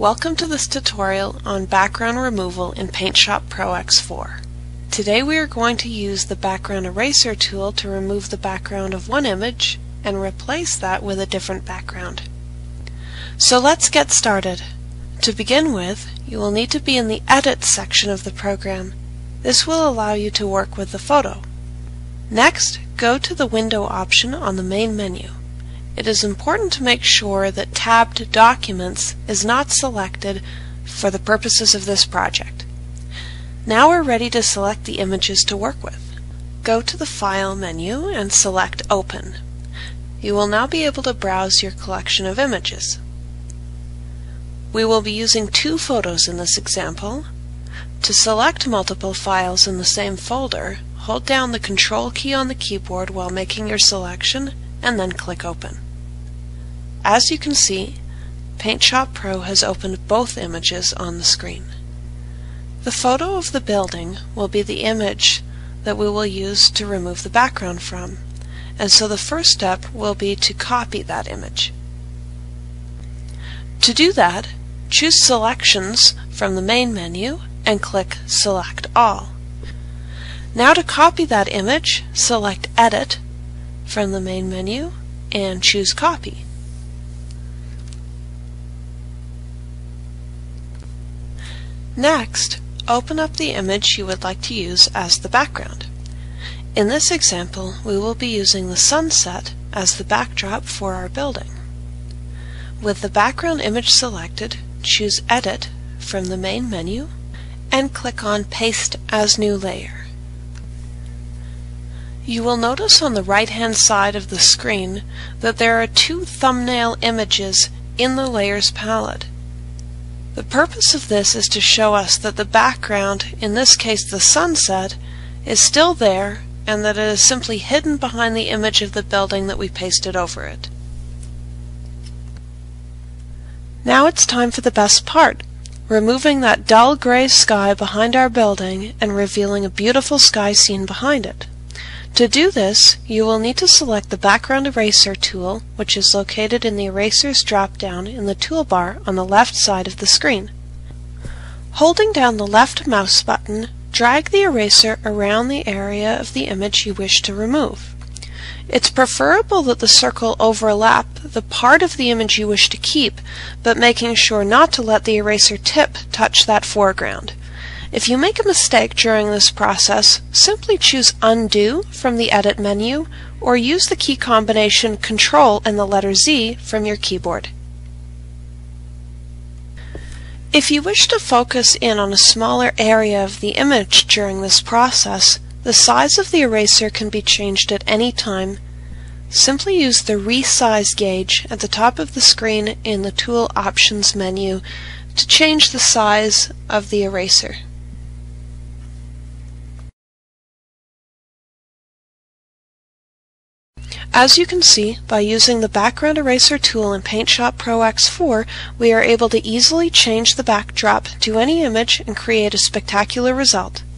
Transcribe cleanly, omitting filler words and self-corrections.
Welcome to this tutorial on background removal in PaintShop Pro X4. Today we are going to use the background eraser tool to remove the background of one image and replace that with a different background. So let's get started. To begin with, you will need to be in the Edit section of the program. This will allow you to work with the photo. Next, go to the Window option on the main menu. It is important to make sure that tabbed Documents is not selected for the purposes of this project. Now we're ready to select the images to work with. Go to the File menu and select Open. You will now be able to browse your collection of images. We will be using two photos in this example. To select multiple files in the same folder, hold down the Control key on the keyboard while making your selection and then click Open. As you can see, PaintShop Pro has opened both images on the screen. The photo of the building will be the image that we will use to remove the background from, and so the first step will be to copy that image. To do that, choose Selections from the main menu and click Select All. Now to copy that image, select Edit from the main menu and choose Copy. Next, open up the image you would like to use as the background. In this example, we will be using the sunset as the backdrop for our building. With the background image selected, choose Edit from the main menu and click on Paste as New Layer. You will notice on the right-hand side of the screen that there are two thumbnail images in the Layers palette. The purpose of this is to show us that the background, in this case the sunset, is still there and that it is simply hidden behind the image of the building that we pasted over it. Now it's time for the best part, removing that dull gray sky behind our building and revealing a beautiful sky scene behind it. To do this, you will need to select the Background Eraser tool, which is located in the Erasers drop-down in the toolbar on the left side of the screen. Holding down the left mouse button, drag the eraser around the area of the image you wish to remove. It's preferable that the circle overlap the part of the image you wish to keep, but making sure not to let the eraser tip touch that foreground. If you make a mistake during this process, simply choose Undo from the Edit menu or use the key combination Control and the letter Z from your keyboard. If you wish to focus in on a smaller area of the image during this process, the size of the eraser can be changed at any time. Simply use the Resize gauge at the top of the screen in the Tool Options menu to change the size of the eraser. As you can see, by using the Background Eraser tool in PaintShop Pro X4, we are able to easily change the backdrop to any image and create a spectacular result.